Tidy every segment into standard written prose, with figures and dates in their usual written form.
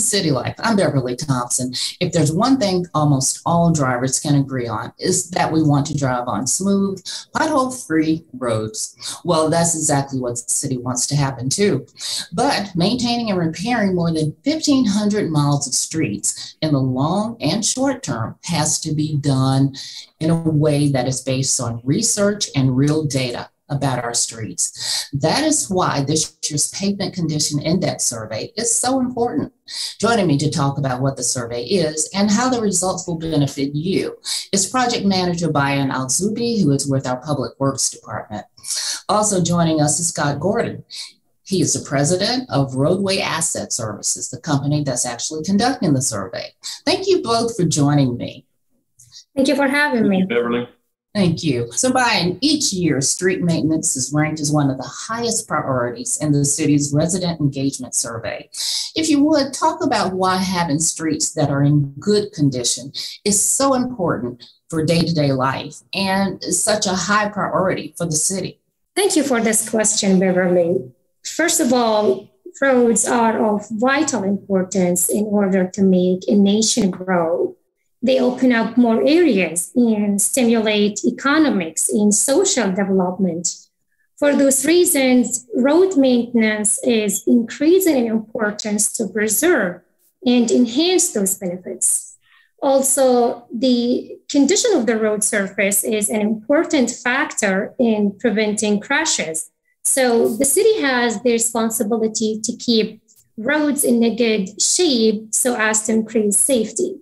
CityLife. I'm Beverly Thompson. If there's one thing almost all drivers can agree on, is that we want to drive on smooth, pothole-free roads. Well, that's exactly what the city wants to happen too. But maintaining and repairing more than 1,500 miles of streets in the long and short term has to be done in a way that is based on research and real data about our streets. That is why this year's Pavement Condition Index survey is so important. Joining me to talk about what the survey is and how the results will benefit you is Project Manager Bayan Alzubi, who is with our Public Works Department. Also joining us is Scott Gordon. He is the president of Roadway Asset Services, the company that's actually conducting the survey. Thank you both for joining me. Thank you for having me. Thank you, Beverly. Thank you. So Bayan, each year, street maintenance is ranked as one of the highest priorities in the city's resident engagement survey. If you would, talk about why having streets that are in good condition is so important for day-to-day life and is such a high priority for the city. Thank you for this question, Beverly. First of all, roads are of vital importance in order to make a nation grow. They open up more areas and stimulate economics and social development. For those reasons, road maintenance is increasing in importance to preserve and enhance those benefits. Also, the condition of the road surface is an important factor in preventing crashes. So the city has the responsibility to keep roads in a good shape so as to increase safety.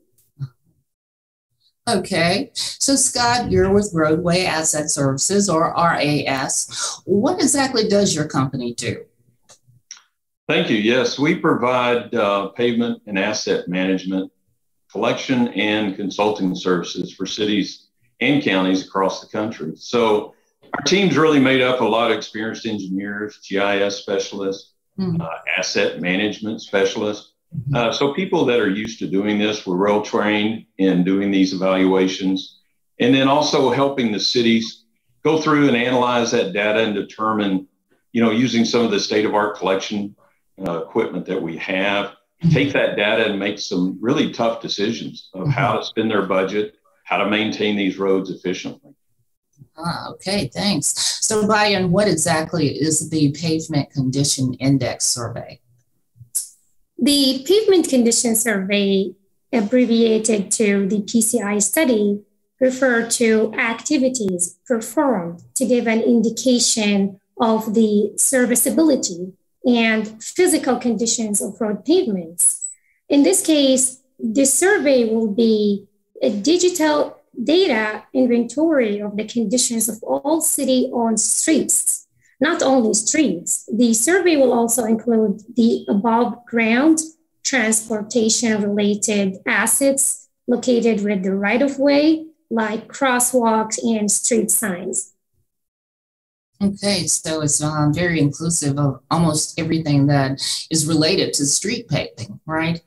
Okay, so Scott, you're with Roadway Asset Services, or RAS. What exactly does your company do? Thank you. Yes, we provide pavement and asset management, collection and consulting services for cities and counties across the country. So our team's really made up a lot of experienced engineers, GIS specialists, asset management specialists. So people that are used to doing this, we're well trained in doing these evaluations, and then also helping the cities go through and analyze that data and determine, using some of the state-of-art collection equipment that we have, take that data and make some really tough decisions of how to spend their budget, how to maintain these roads efficiently. Okay, thanks. So Bayan, what exactly is the Pavement Condition Index survey? The Pavement Condition Survey, abbreviated to the PCI study, refer to activities performed to give an indication of the serviceability and physical conditions of road pavements. In this case, the survey will be a digital data inventory of the conditions of all city-owned streets. Not only streets, the survey will also include the above ground transportation-related assets located with the right-of-way, like crosswalks and street signs. Okay, so it's very inclusive of almost everything that is related to street paving, right?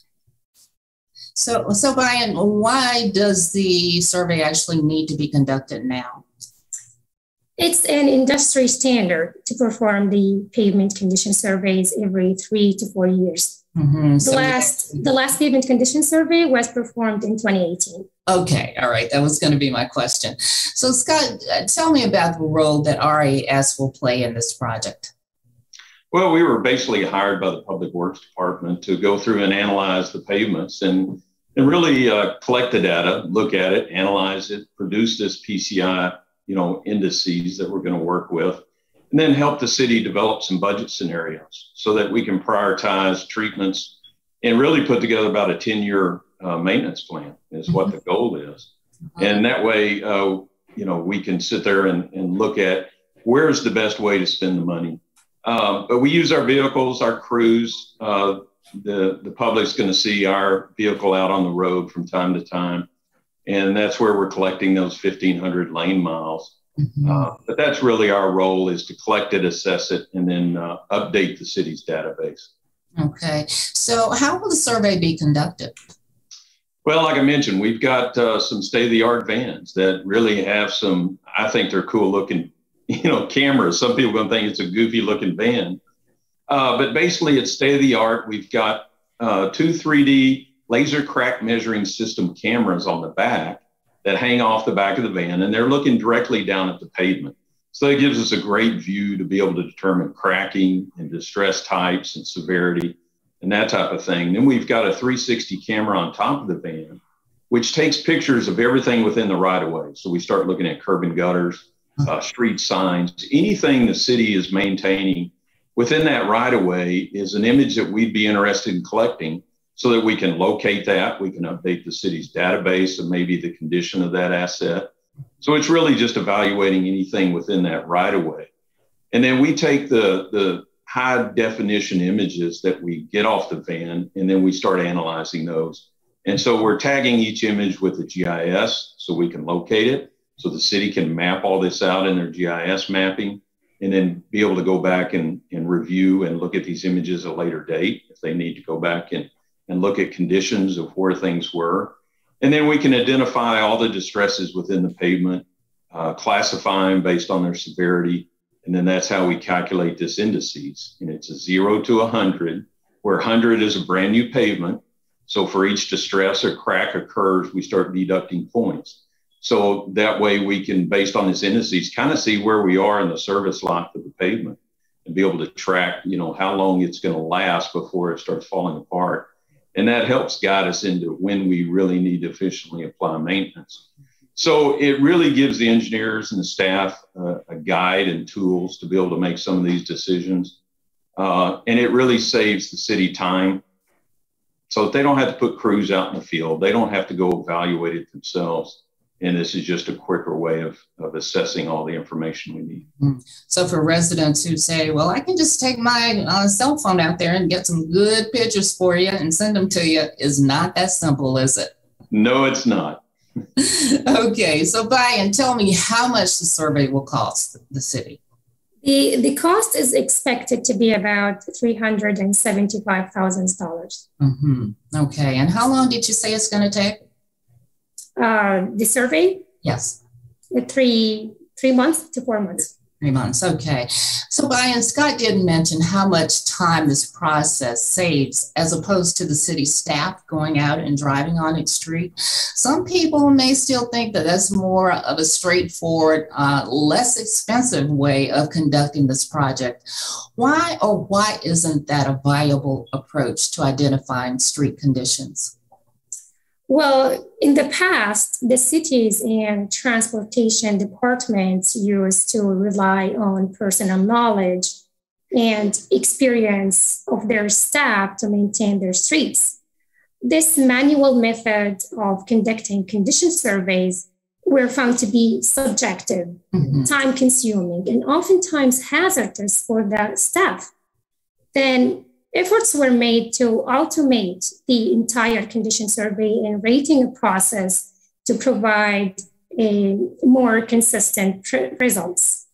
So Bayan, why does the survey actually need to be conducted now? It's an industry standard to perform the pavement condition surveys every 3 to 4 years. The last pavement condition survey was performed in 2018. Okay, all right, that was going to be my question. So Scott, tell me about the role that RAS will play in this project. Well, we were basically hired by the Public Works Department to go through and analyze the pavements and really collect the data, look at it, analyze it, produce this PCI indices that we're going to work with, and then help the city develop some budget scenarios so that we can prioritize treatments and really put together about a 10-year maintenance plan is what the goal is. And that way, we can sit there and look at where's the best way to spend the money. But we use our vehicles, our crews. The public's going to see our vehicle out on the road from time to time. And that's where we're collecting those 1,500 lane miles. But that's really our role, is to collect it, assess it, and then update the city's database. Okay. So how will the survey be conducted? Well, like I mentioned, we've got some state-of-the-art vans that really have some, I think they're cool looking, cameras. Some people are going to think it's a goofy looking van. But basically it's state-of-the-art. We've got two 3D laser crack measuring system cameras on the back that hang off the back of the van, and they're looking directly down at the pavement. So it gives us a great view to be able to determine cracking and distress types and severity and that type of thing. Then we've got a 360 camera on top of the van, which takes pictures of everything within the right of way. So we start looking at curb and gutters, street signs, anything the city is maintaining within that right of way is an image that we'd be interested in collecting so that we can locate that. We can update the city's database and maybe the condition of that asset. So it's really just evaluating anything within that right of way. And then we take the high definition images that we get off the van, and then we start analyzing those. And so we're tagging each image with the GIS so we can locate it, so the city can map all this out in their GIS mapping, and then be able to go back and review and look at these images at a later date if they need to go back and look at conditions of where things were. And then we can identify all the distresses within the pavement, classify them based on their severity. And then that's how we calculate this indices. And it's a 0 to 100, where 100 is a brand new pavement. So for each distress or crack occurs, we start deducting points. So that way we can, based on this indices, kind of see where we are in the service life of the pavement and be able to track, how long it's going to last before it starts falling apart. And that helps guide us into when we really need to efficiently apply maintenance. So it really gives the engineers and the staff a guide and tools to be able to make some of these decisions. And it really saves the city time. So they don't have to put crews out in the field. They don't have to go evaluate it themselves. And this is just a quicker way of assessing all the information we need. So for residents who say, well, I can just take my cell phone out there and get some good pictures for you and send them to you, is not that simple, is it? No, it's not. Okay, so Bayan, tell me how much the survey will cost the city. The cost is expected to be about $375,000. Okay, and how long did you say it's going to take? The survey? Yes. 3 months to 4 months. 3 months, okay. So Bayan, Scott did mention how much time this process saves as opposed to the city staff going out and driving on its street. Some people may still think that that's more of a straightforward, less expensive way of conducting this project. Why isn't that a viable approach to identifying street conditions? Well, in the past, the cities and transportation departments used to rely on personal knowledge and experience of their staff to maintain their streets. This manual method of conducting condition surveys were found to be subjective, time-consuming, and oftentimes hazardous for the staff. Then efforts were made to automate the entire condition survey and rating process to provide a more consistent results.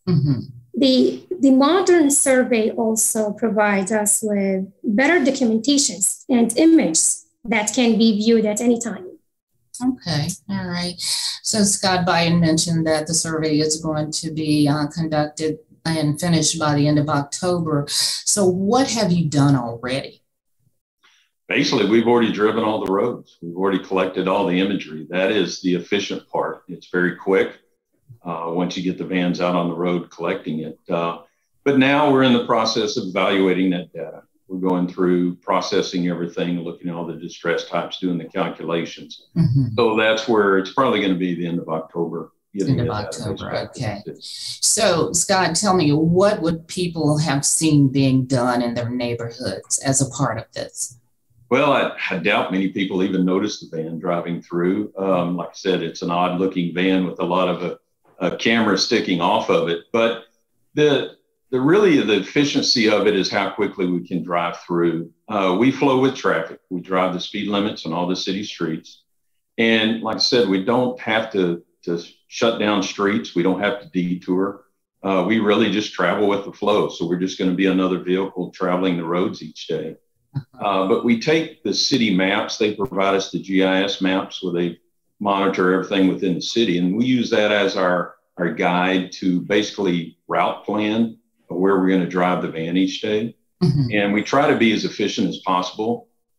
The modern survey also provides us with better documentations and images that can be viewed at any time. Okay, all right. So Scott, Bayan mentioned that the survey is going to be conducted and finished by the end of October. So what have you done already? Basically, we've already driven all the roads. We've already collected all the imagery. That is the efficient part. It's very quick once you get the vans out on the road collecting it. But now we're in the process of evaluating that data. We're going through processing everything, looking at all the distress types, doing the calculations. So that's where it's probably going to be the end of October. End of October, okay. So Scott, tell me, what would people have seen being done in their neighborhoods as a part of this? Well, I doubt many people even noticed the van driving through. Like I said, it's an odd looking van with a lot of a camera sticking off of it. But the efficiency of it is how quickly we can drive through. We flow with traffic. We drive the speed limits on all the city streets. And like I said, we don't have to shut down streets. We don't have to detour. We really just travel with the flow. So we're just going to be another vehicle traveling the roads each day. But we take the city maps. They provide us the GIS maps where they monitor everything within the city. And we use that as our guide to basically route plan where we're going to drive the van each day. And we try to be as efficient as possible.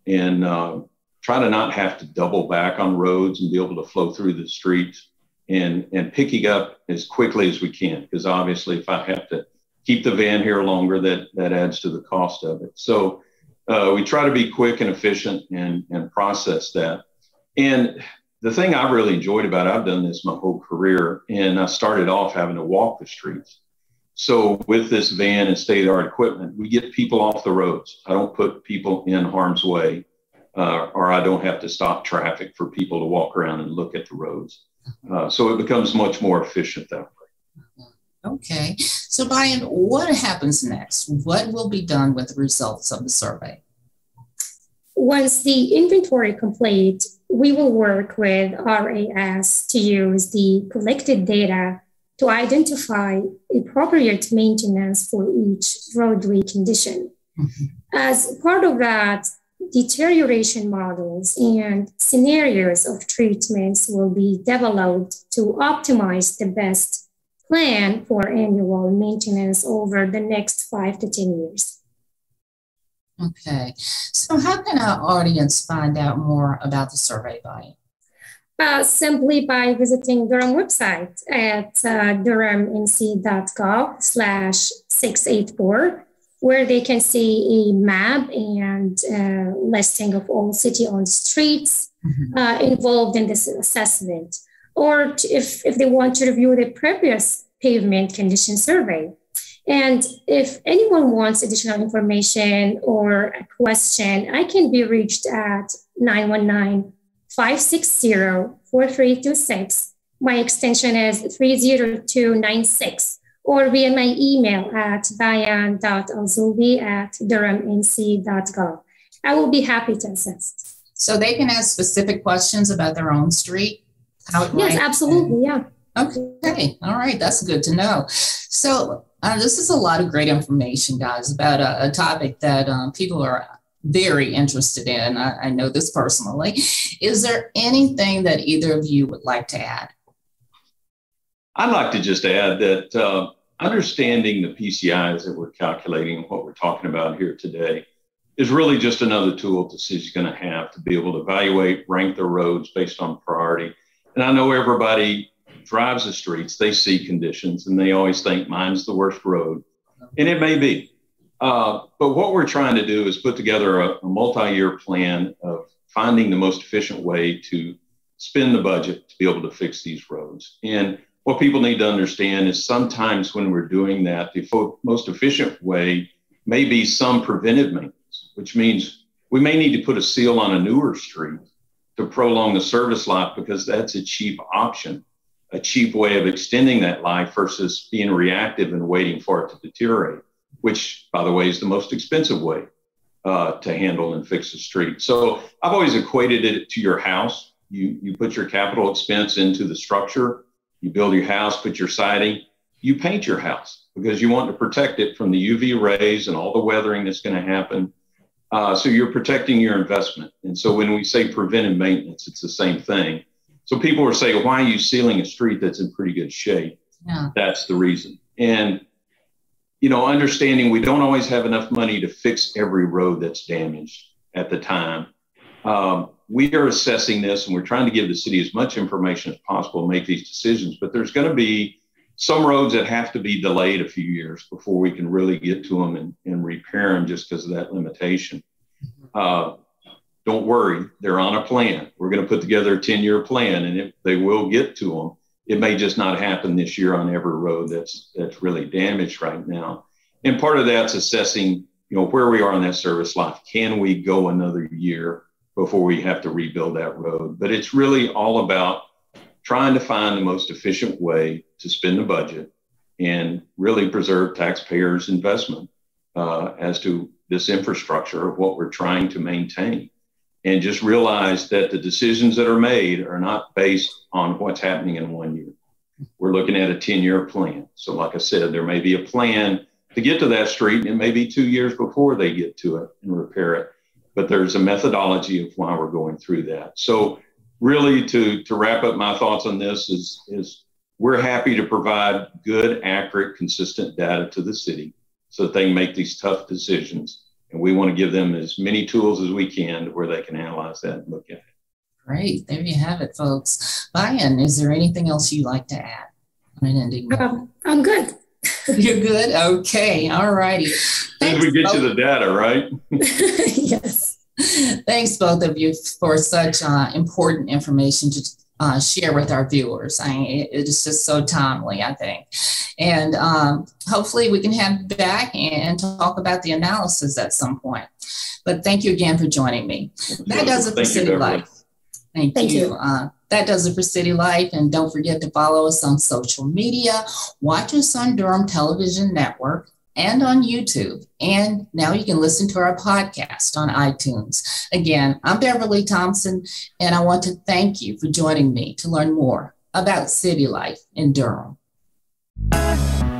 and try to not have to double back on roads and be able to flow through the streets and picking up as quickly as we can. Because obviously, if I have to keep the van here longer, that adds to the cost of it. So we try to be quick and efficient and process that. And the thing I've really enjoyed about it, I've done this my whole career, and I started off having to walk the streets. So with this van and state-of-the-art equipment, we get people off the roads. I don't put people in harm's way, or I don't have to stop traffic for people to walk around and look at the roads. So it becomes much more efficient that way. Okay. So Bayan, what happens next? What will be done with the results of the survey? Once the inventory complete, we will work with RAS to use the collected data to identify appropriate maintenance for each roadway condition. Mm-hmm. As part of that, deterioration models and scenarios of treatments will be developed to optimize the best plan for annual maintenance over the next 5 to 10 years. Okay. So how can our audience find out more about the survey, Bayan? Simply by visiting Durham website at durhamnc.gov/684, where they can see a map and listing of all city-owned streets involved in this assessment. Or if they want to review the previous pavement condition survey. And if anyone wants additional information or a question, I can be reached at 919-560-4326. My extension is 30296, or via my email at bayan.alzubi@durhamnc.gov. I will be happy to assist. So they can ask specific questions about their own street? Yes, absolutely, yeah. Okay, all right, that's good to know. So this is a lot of great information, guys, about a topic that people are very interested in. I know this personally. Is there anything that either of you would like to add? I'd like to just add that understanding the PCIs that we're calculating and what we're talking about here today is really just another tool the city's going to have to be able to evaluate, rank their roads based on priority. And I know everybody drives the streets, they see conditions, and they always think mine's the worst road. And it may be. But what we're trying to do is put together a multi-year plan of finding the most efficient way to spend the budget to be able to fix these roads. And what people need to understand is sometimes when we're doing that, the most efficient way may be some preventive maintenance, which means we may need to put a seal on a newer street to prolong the service life because that's a cheap option, a cheap way of extending that life versus being reactive and waiting for it to deteriorate, which, by the way, is the most expensive way to handle and fix a street. So I've always equated it to your house. You put your capital expense into the structure, you build your house, put your siding, you paint your house because you want to protect it from the UV rays and all the weathering that's going to happen. So you're protecting your investment. And so when we say preventive maintenance, it's the same thing. So people are saying, why are you sealing a street that's in pretty good shape? Yeah. That's the reason. And, you know, understanding we don't always have enough money to fix every road that's damaged at the time. We are assessing this and we're trying to give the city as much information as possible to make these decisions. But there's going to be some roads that have to be delayed a few years before we can really get to them and repair them just because of that limitation. Don't worry, they're on a plan. We're going to put together a 10-year plan, and they will get to them. It may just not happen this year on every road that's really damaged right now. And part of that's assessing, you know, where we are in that service life. Can we go another year before we have to rebuild that road? But it's really all about trying to find the most efficient way to spend the budget and really preserve taxpayers' investment as to this infrastructure of what we're trying to maintain. And just realize that the decisions that are made are not based on what's happening in 1 year. We're looking at a 10-year plan. So like I said, there may be a plan to get to that street, and it may be 2 years before they get to it and repair it. But there's a methodology of why we're going through that. So really to wrap up my thoughts on this is we're happy to provide good, accurate, consistent data to the city so that they can make these tough decisions And we want to give them as many tools as we can where they can analyze that and look at it. Great. There you have it, folks. Bayan, is there anything else you'd like to add on an ending note? I'm good. You're good? Okay. All righty. As we get you the data, right? Yes. Thanks, both of you, for such important information to share with our viewers. It is just so timely, I think. And hopefully we can have you back and talk about the analysis at some point. But thank you again for joining me. That does it for CityLife. Thank you. That does it for CityLife. And don't forget to follow us on social media, watch us on Durham Television Network and on YouTube. And now you can listen to our podcast on iTunes. Again, I'm Beverly Thompson, and I want to thank you for joining me to learn more about CityLife in Durham.